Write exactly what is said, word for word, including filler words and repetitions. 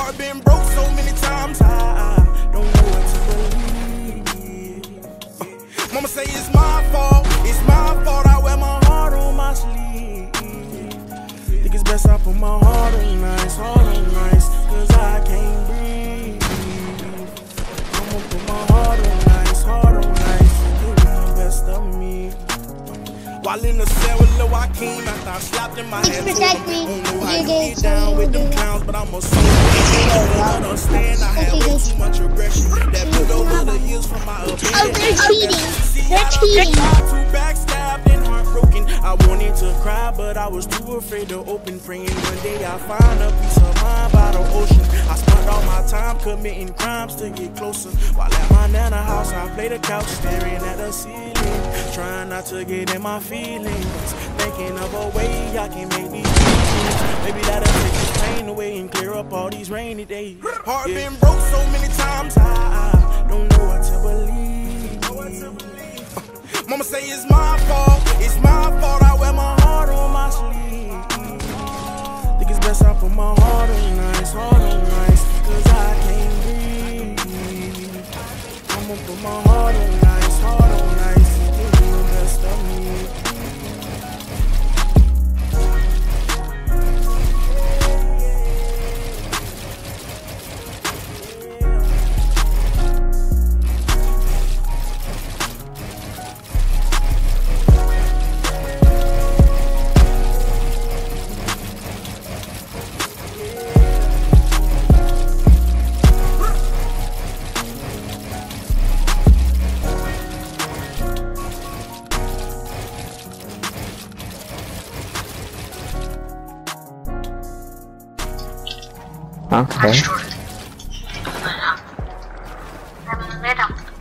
Heart been broke so many times, I don't know what to believe. uh, Mama say it's my fault, it's my fault. I wear my heart on my sleeve. Think it's best I put my heart on nice, heart on nice, cause I can't breathe. I'ma put my heart on nice, heart on nice, give the best of me. While in the cell with Lil Joaquin, after I slapped in my head, protect me. don't know how you get down with them clowns, but I'm a soul. I understand I had way too much aggression that built over the years from my opinion. Oh, they're cheating. They're cheating. Too backstabbed and heartbroken. I wanted to cry, but I was too afraid to open. Praying one day I find a peace of mind by the ocean. I spent all my time committing crimes to get closer. While at my nana house, I played the couch, staring at the ceiling, trying not to get in my feelings, thinking of a way I can make these feelings. Maybe that'll take this pain away and clear up all these rainy days. Heart yeah. been broke so many times, I don't know what to believe. uh, Mama say it's my fault, it's my fault. I wear my heart on my sleeve. Think it's best I put my heart on nice, heart on nice, cause I can't breathe. I'ma put my heart on nice, heart on nice, give you the best of me. Okay. Better.